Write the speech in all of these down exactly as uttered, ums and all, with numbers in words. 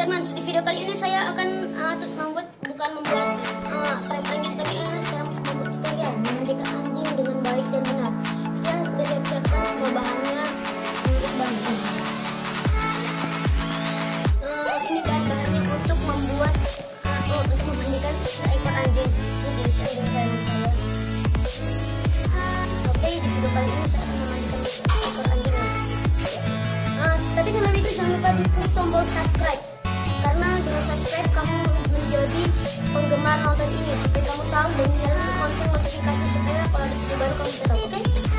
Jerman. Di video kali ini saya akan uh, membuat bukan membuat uh, prank-prank gitu, tapi uh, sekarang membuat tutorial memandikan anjing dengan baik dan benar. Kita sudah siap-siapkan semua bahannya untuk bantu. Uh, ini bahan-bahannya untuk membuat uh, oh, untuk memandikan seekor anjing. Ini di anjing jalan saya. Oke, di video kali ini saya akan memandikan seekor anjing. Uh, tapi sebelum itu jangan lupa di klik tombol subscribe, karena dengan subscribe kamu menjadi penggemar nonton ini, supaya kamu tahu dan nyalain lonceng notifikasi supaya kalau ada video baru kamu bisa tahu. Oke?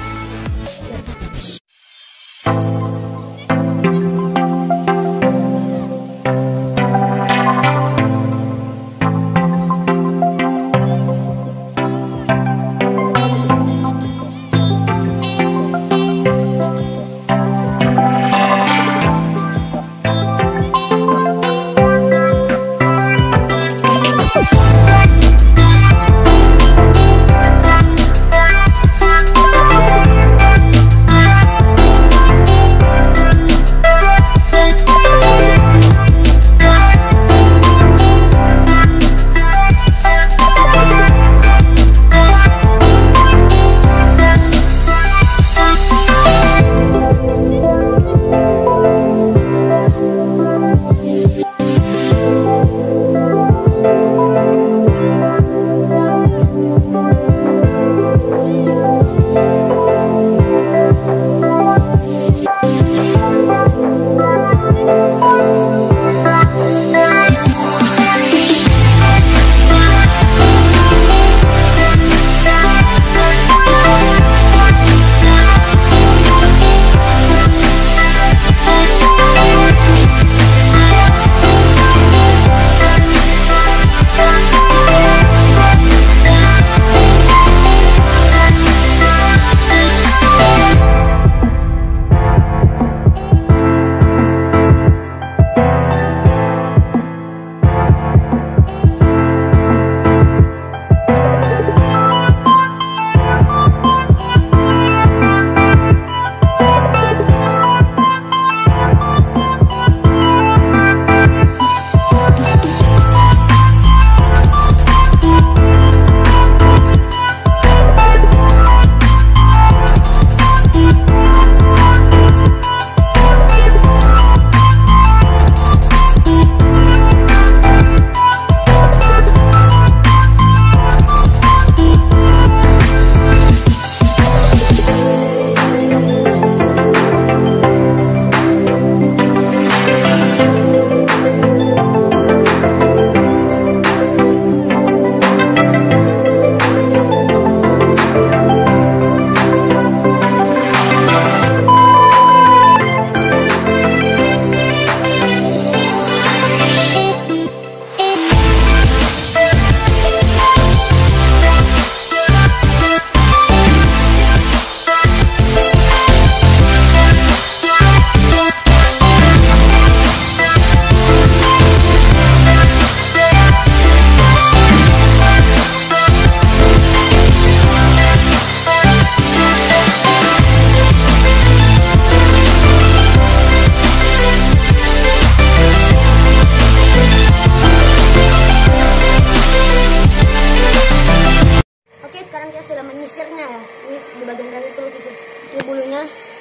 Menyisirnya ya, ini di bagian kaki terus sisir. Ini bulunya,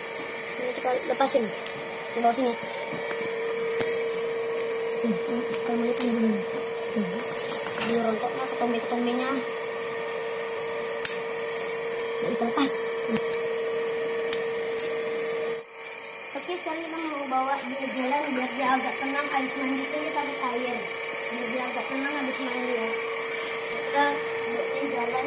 ini kita lepasin di bawah sini. Hmm, kalau mau lihat bulunya, hmm. Ini rontoknya, ketombe-ketombenya nggak bisa lepas. Hmm. Oke, sekarang kita mau bawa dia jalan biar dia agak tenang. Habis mandi itu kita taruh air, biar dia agak tenang habis mandi ya. Kita bawa dia jalan.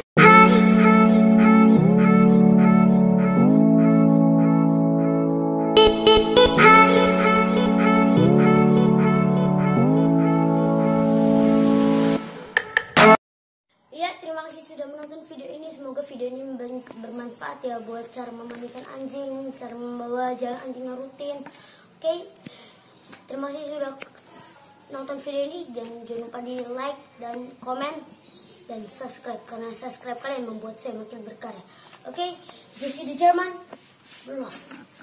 Terima kasih sudah menonton video ini. Semoga video ini bermanfaat ya buat cara memandikan anjing, cara membawa jalan anjing yang rutin. Oke, okay? Terima kasih sudah nonton video ini. Jangan, jangan lupa di like dan komen dan subscribe, karena subscribe kalian membuat saya makin berkarya. Oke, okay? Jesse the German, love.